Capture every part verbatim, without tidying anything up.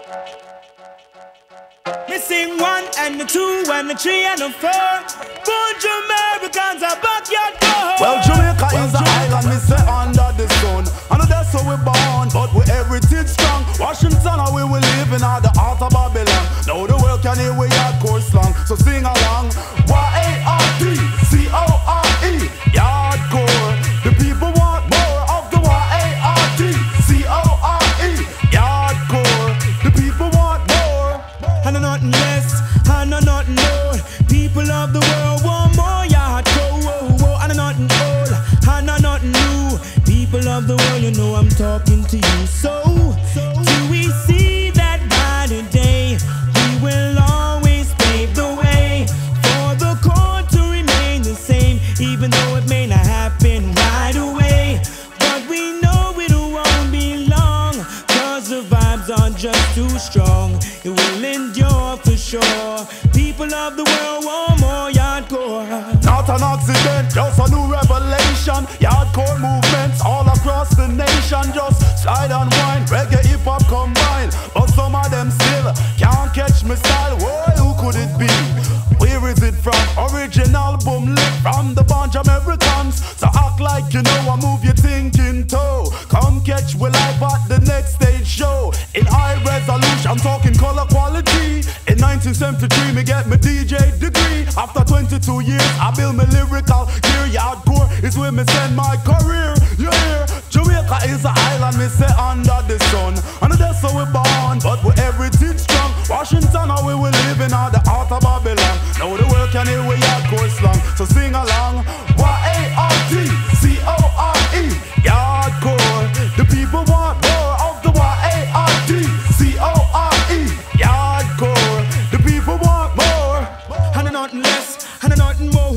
Me sing one and the two and the three and the four. Bunch of Americans are backyard door. Well, Jamaica is an island, me say under the sun. And that's how we born, but we everything strong. Washington, how we will live in all the heart of Babylon. Now the world can hear we hardcore slang, so sing along. Y A R D C O R E, yardcore. The people want more of the Y A R D C O R E, yardcore. The people want more. And no nothing less, and no nothing more. People of the world want more yardcore. Whoa, whoa. And no nothing old, and no nothing new. People of the world, you know I'm talking to you. So, till we see that brighter day, we will always pave the way for the chord to remain the same, even though it may not happen right away. But we know it won't be long, cause the vibes are just too strong. It will endure for sure. People of the world want more yardcore. Not an accident, just a new revelation. Yardcore movements all across the nation. Just slide and wine, reggae, hip-hop combined. But some of them still can't catch my style. Whoa, who could it be? Where is it from? Original boom lit from the bunch of Americans. So act like you know I move your thinking toe. Come catch we live at the next stage show. In high resolution, I'm talking color quality. In nineteen seventy-three, me get my D J degree. After twenty-two years, I build my lyrical gear. Yardcore is where me send my career. You hear? Jamaica is an island, me say under the sun. And that's how we born, but we everything strong. Washington, how we will live in all the heart of Babylon. Now the world can hear we hardcore slang, so sing along. Y A R D C O R E, yardcore. The people want more of the Y A R D C O R E, yardcore. The people want more. And nothing less, and nothing more.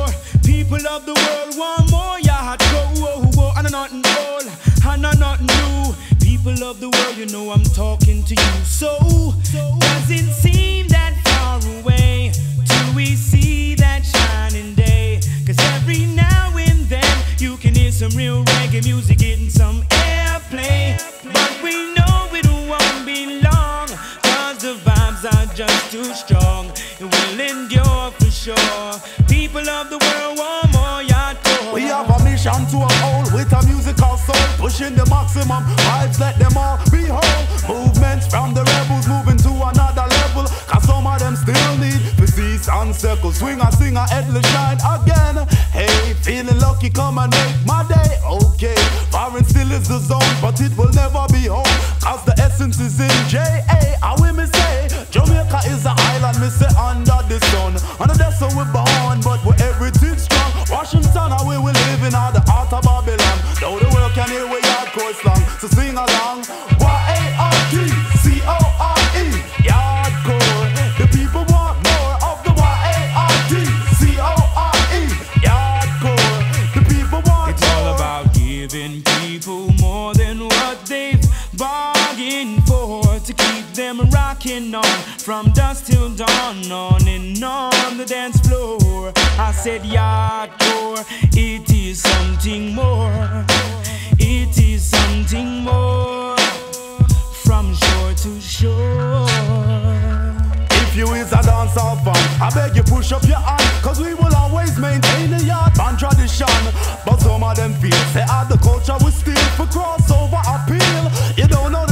People of the world want more yardcore. And nothing old, and nothing new. People of the world, you know I'm talking to you. So, does it seem that far away till we see that shining day? Cause every now and then you can hear some real reggae music getting some airplay. But we know it won't be long, cause the vibes are just too strong. It will endure for sure. People of the world want more yardcore. We have a mission to uphold with a musical soul, pushing the maximum vibes, let them all be whole. Movements from the rebels moving to another level, cause some of them still need to see and circle. Swing and sing a headless shine again. Hey, feeling lucky, come and make my day. Okay, foreign still is the zone, but it will never be home, cause the essence is in J A. I will me say, Jamaica is an island, me say under the sun. And that's how we're born, but we're everything strong. Washington, how we will live in all the heart of Babylon. Now the world can hear we hardcore slang, so sing along. Y A R D C O R E, yardcore. The people want more of the Y A R D C O R E, yardcore. The people want It's all about giving people more than what they've bargained for, to keep them rocking on from dusk till dawn, on and on the dance floor. I said yardcore, it is something more. It is something more, from shore to shore. If you is a dancehall fan, I beg you push up your hand, cause we will always maintain the yard band tradition. But some of them feel say ah, the culture will steal for crossover appeal. You don't know